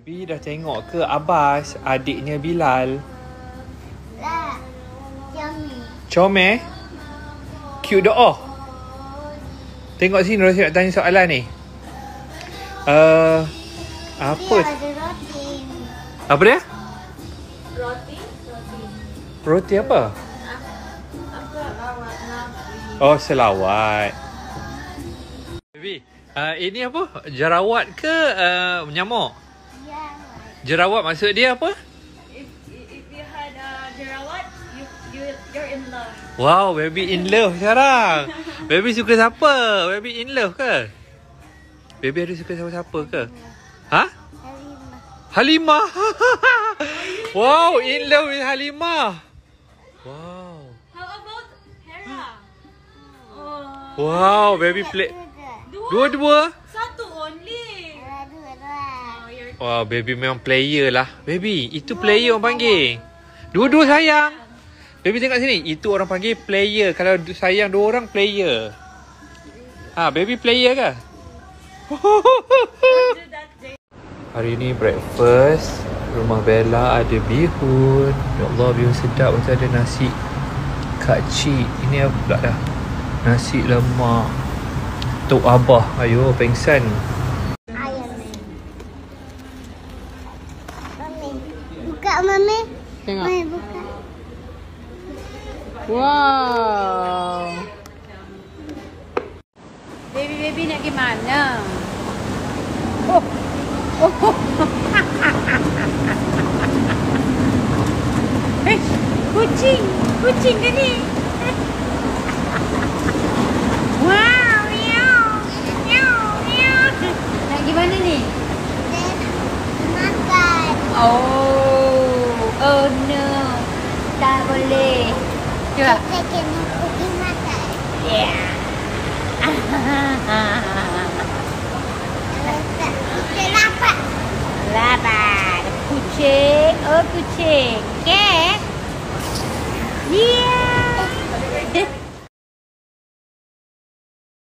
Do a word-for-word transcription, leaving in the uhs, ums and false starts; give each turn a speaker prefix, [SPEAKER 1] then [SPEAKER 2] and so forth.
[SPEAKER 1] Baby dah tengok ke Abbas, adiknya Bilal?
[SPEAKER 2] Lah. Comel.
[SPEAKER 1] Comel? Cute doh. Tengok sini, Rosie nak tanya soalan ni. Uh, apa?
[SPEAKER 2] Dia ada roti.
[SPEAKER 1] Apa dia?
[SPEAKER 3] Roti, roti.
[SPEAKER 1] Roti apa?
[SPEAKER 3] Apa lawat nabi?
[SPEAKER 1] Oh, selawat. Baby, uh, ini apa? Jerawat ke uh, nyamuk?
[SPEAKER 2] Ya.
[SPEAKER 1] Jerawat maksud dia apa?
[SPEAKER 3] If if you had uh, jerawat, you you you're in love.
[SPEAKER 1] Wow, baby in love sekarang. Baby suka siapa? Baby in love ke? Baby ada suka siapa-siapa ke? Ha?
[SPEAKER 2] Halimah.
[SPEAKER 1] Halimah. Wow, in love with Halimah. Wow.
[SPEAKER 3] How about Hera? Oh.
[SPEAKER 1] Wow, baby play. Dua-dua?
[SPEAKER 3] Satu only.
[SPEAKER 2] Dua-dua.
[SPEAKER 3] Oh, you're
[SPEAKER 1] Wow, baby memang player lah. Baby, itu player orang panggil. Dua-dua sayang. Baby tengok sini. Itu orang panggil player. Kalau sayang dua orang, player. Ha, baby player ke?
[SPEAKER 3] do that, Jay.
[SPEAKER 1] Hari ni breakfast. Rumah Bella ada bihun. Ya Allah, bihun sedap. Macam ada nasi kacik. Ini apa pula dah? Nasi lemak. Tok Abah. Ayo, pengsan.
[SPEAKER 2] Ayam ni. Mami. Buka Mami.
[SPEAKER 1] Tengok.
[SPEAKER 2] Mami buka.
[SPEAKER 3] Wow. Baby-baby nak pergi mana? Oh. Oh. Eh, kucing. Kucing ke ni? Wow, miau. Miau, miau. Nak pergi mana ni?
[SPEAKER 2] Makan.
[SPEAKER 3] Oh. Oh no. Tak boleh. Cuba.
[SPEAKER 2] Kita kena pergi makan.
[SPEAKER 3] Yeah.
[SPEAKER 2] Kita lapar.
[SPEAKER 3] Lapar. Kucing. Oh, kucing. Okay. Yeah.